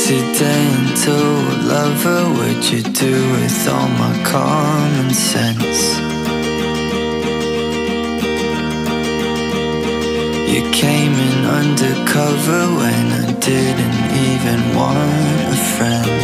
accidental lover, what'd you do with all my common sense? You came in undercover when I didn't even want a friend.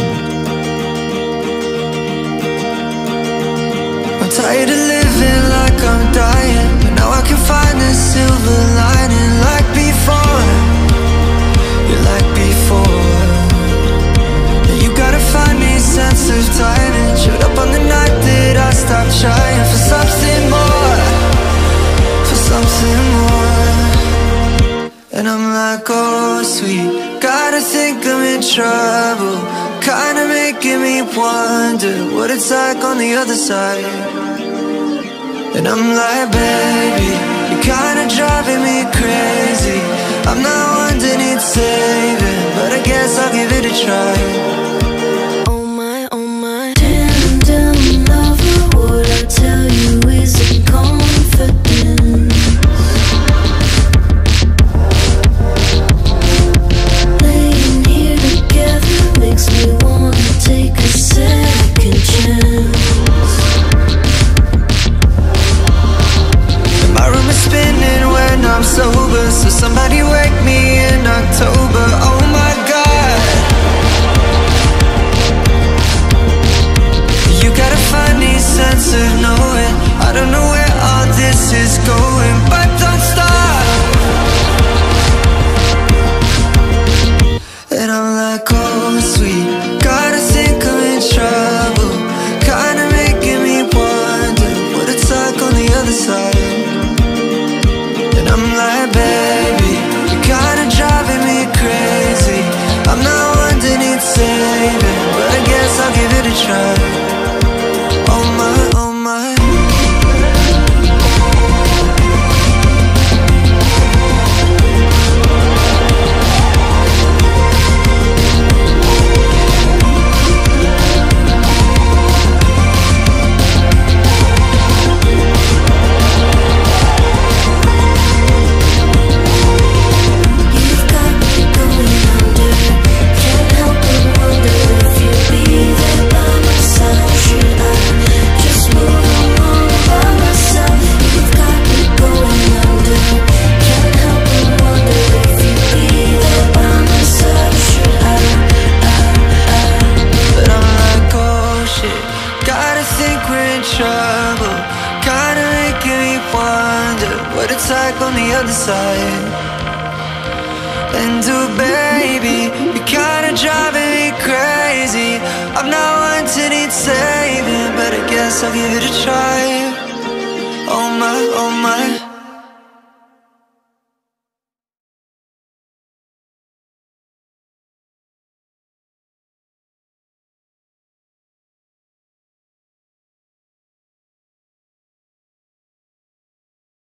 I'm tired of living like I'm dying, but now I can find the silver lining. Like before, you're like before. You gotta find me sense of timing. Showed up on the night that I stopped trying for something more, for something more. And I'm like, oh sweet, gotta think I'm in trouble, kinda making me wonder what it's like on the other side. And I'm like, baby, you're kinda driving me crazy. I'm not one to need saving, but I guess I'll give it a try. Oh my tender lover, what I tell you is in confidence. Laying here together makes me wanna take a second chance. My room is spinning when I'm sober, so somebody wake me in October. Oh my God, you gotta find me sense of knowing. I don't know where all this is going, but don't stop. And I'm like, oh sweet, gotta think I'm in trouble, kinda making me wonder what it's like on the other side. And I'm like, baby, you're kinda driving me crazy. I'm not one to need saving, but I guess I'll give it a try. Oh my, oh my. Trouble, kinda making me wonder what it's like on the other side. And oh baby, you're kinda driving me crazy. I'm not one to need saving, but I guess I'll give it a try. Oh my, oh my.